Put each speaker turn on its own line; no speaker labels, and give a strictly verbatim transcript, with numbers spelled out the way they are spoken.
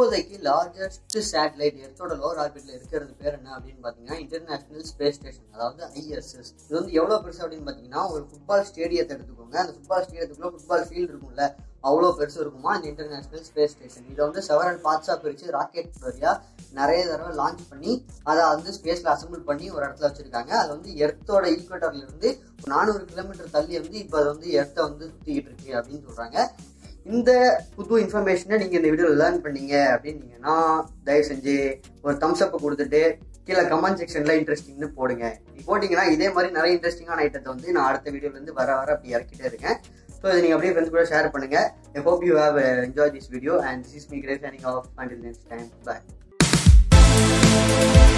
இப்போதைக்கு largest satellite எர்த்தோட lower ஆர்பிட்ல இருக்கிறது பேர் என்ன அப்படின்னு பாத்தீங்கன்னா இன்டர்நேஷனல் ஸ்பேஸ் ஸ்டேஷன், அதாவது ஐ எஸ் எஸ். இது வந்து எவ்வளவு பெருசு அப்படின்னு பாத்தீங்கன்னா ஒரு ஃபுட்பால் ஸ்டேடியத்தை எடுத்துக்கோங்க. அந்த ஃபுட்பால் ஸ்டேடியத்துக்குள்ள ஃபுட்பால் ஃபீல்டு இருக்கும்ல, அவ்வளோ பெருசு இருக்குமா இந்த இன்டர்நேஷனல் ஸ்பேஸ் ஸ்டேஷன். இதை வந்து செவரல் பார்ட்ஸா பிரிச்சு ராக்கெட் வழியா நிறைய தடவை லான்ச் பண்ணி அதை வந்து ஸ்பேஸ்ல அசம்பிள் பண்ணி ஒரு இடத்துல வச்சிருக்காங்க. அது வந்து எர்த்தோட ஈக்குவேட்டர்ல இருந்து நானூறு கிலோமீட்டர் தள்ளி வந்து இப்போ அது வந்து எர்த்தை வந்து சுத்திக்கிட்டு இருக்கு அப்படின்னு சொல்றாங்க. இந்த புது இன்ஃபர்மேஷனை நீங்க இந்த வீடியோ லேர்ன் பண்ணீங்க அப்படின்னீங்கன்னா தயவு செஞ்சு ஒரு தம்ஸ் அப் கொடுத்துட்டு கீழே கமெண்ட் செக்ஷன்ல இன்ட்ரெஸ்டிங்னு போடுங்க. போட்டீங்கன்னா இதே மாதிரி நிறைய இன்ட்ரெஸ்டிங்கான ஐட்டத்தை வந்து நான் அடுத்த வீடியோல இருந்து வர வர அப்படி இறக்கிட்டே இருக்கேன். ஸோ இதை நீங்க அப்படியே ஃப்ரெண்ட்ஸ் கூட ஷேர் பண்ணுங்க. I hope you have enjoy this video and this is me great signing off until next time. By.